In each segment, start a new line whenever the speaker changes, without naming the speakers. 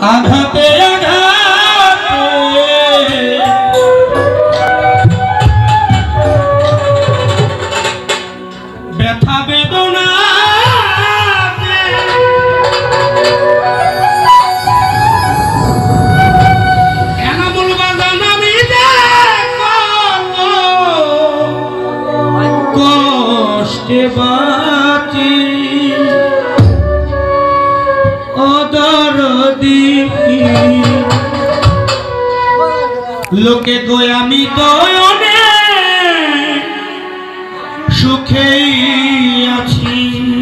আঘাতে আঘাতে ব্যথা বেদনা এনামুল বাজান আমি কষ্টে বাঁচি লোকে কই আমি দয়নে সুখেই আছি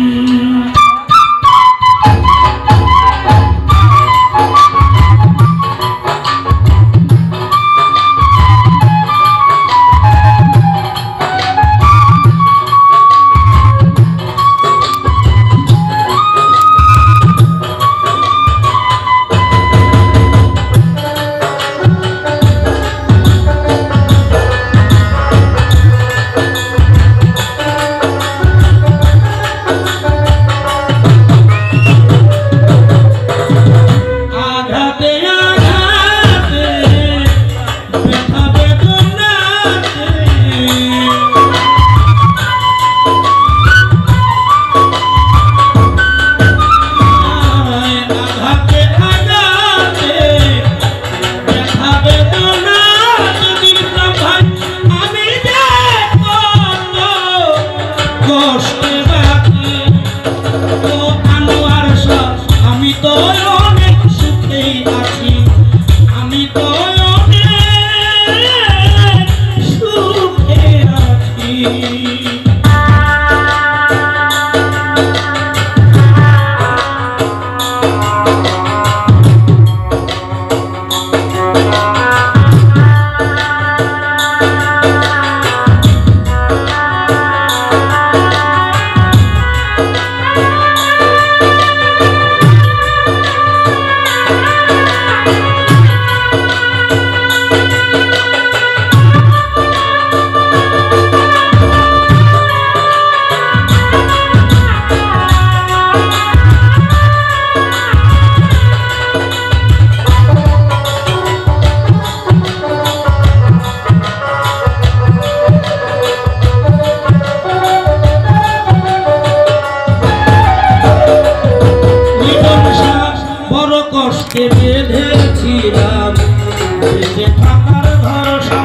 বেঁধেছিলাম বেঁচে থাকার ঘর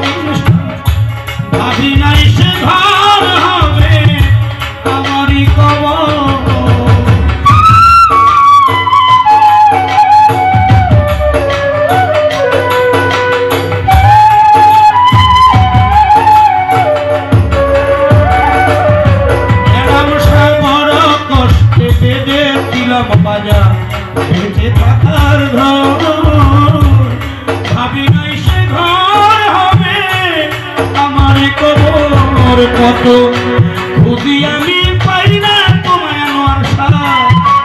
ভাবি নাই সে ঘর হবে আমারই কবর এরম সে বড় কষ্টে বেঁধেছিলাম বাজার বেঁচে থাকার ঘর ভাবি নাই সে ঘর হবে আমার কবর কত খুঁজি আমি পাই না তোমায় আনোয়ার শাহ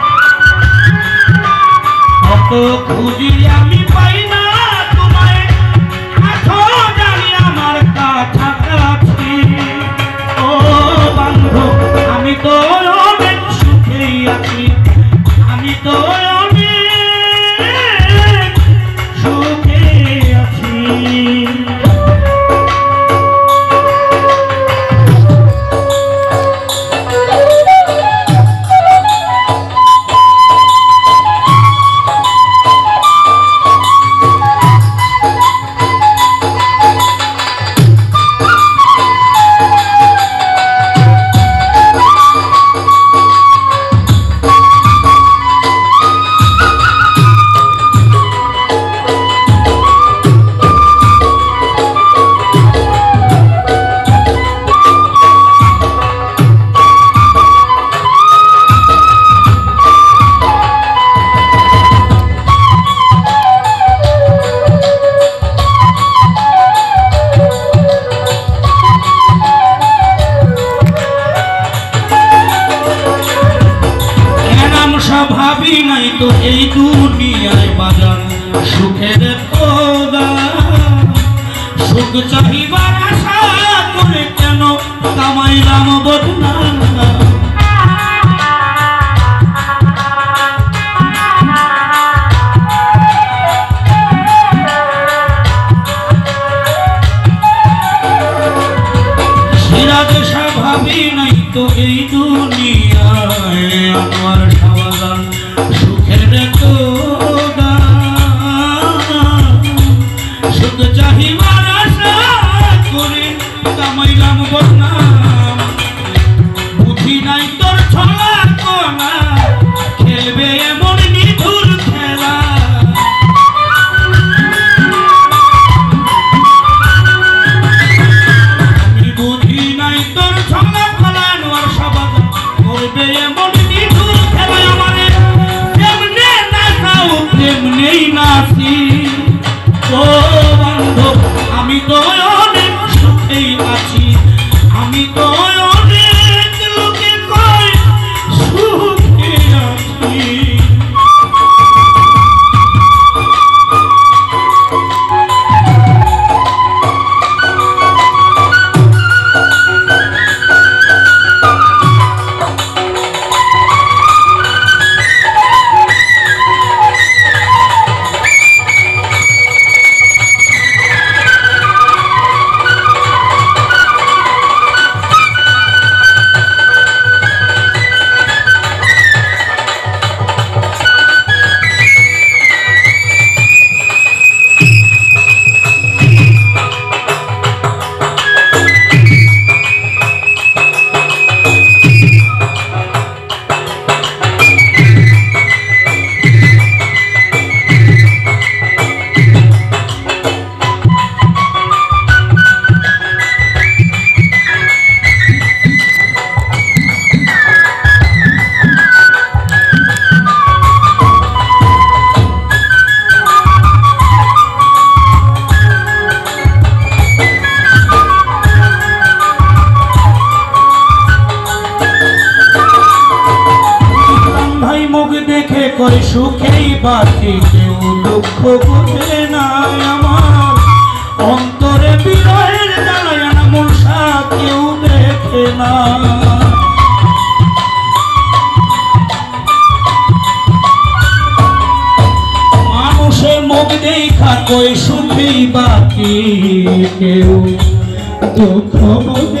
কত খুঁজি আমি পাই না তোমায় আছো জানি আমার কাছাকাছি ও বান্ধব আমি তো অনেক সুখেই আছি আমি তো ভাবি নাই তো এই দুনিয়ায় বাজান সুখের সুখ চাহিবার আশা করে কেন কামাইলাম বদনাম দেশা ভাবি নাই তো এই দুনিয়ায় আমার সাবাজান সুখের তো শুধু চাহিবার আশা করে কামাইলাম বদনাম বুঝি নাই তোর ছলা কোনা খেলবে এমন নিধুর খেলা আমি বুঝি নাই তোর ছলা কোনা নোয়ার সবাদ করবে এমন নিধুর খেলা আমারে তেমনে নাচাও তেমনেই নাচি ও বান্ধব আমি তো অনেক সুখেই আছি আমি তো অনেক লোকে কয় সুখে আছি কই সুখেই বাকি কেউ দুঃখ বুঝে না আমার অন্তরে বিরহের জ্বালায় না মূর্ছা কেউ দেখে না মানুষের মুখ দেখা কই সুখেই বাকি কেউ দুঃখ বুঝে